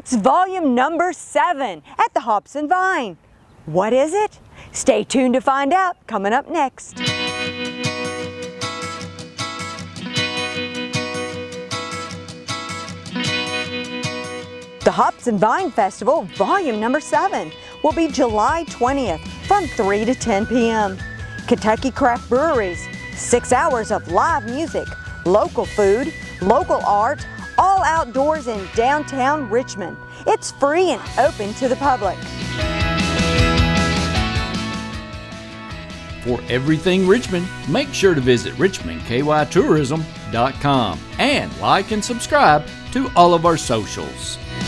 It's volume number 7 at the Hops and Vine. What is it? Stay tuned to find out, coming up next. The Hops and Vine Festival, volume number 7, will be July 20th from 3 to 10 p.m. Kentucky craft breweries, 6 hours of live music, local food, local art, all outdoors in downtown Richmond. It's free and open to the public. For everything Richmond, make sure to visit richmondkytourism.com and like and subscribe to all of our socials.